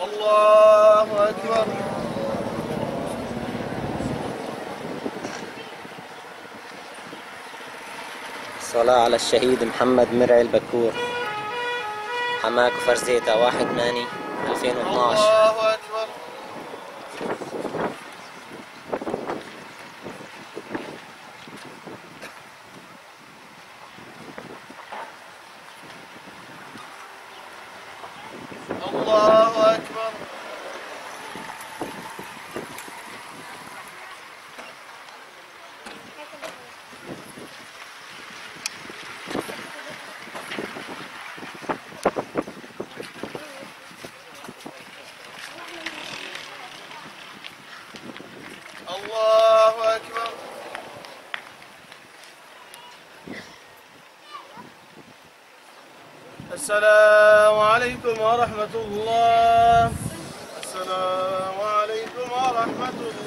الله أكبر. الصلاة على الشهيد محمد مرعي البكور، حماة كفر زيتة 1/8/2012. الله أكبر. الله أكبر. الله أكبر. السلام عليكم ورحمة الله. السلام عليكم ورحمة الله.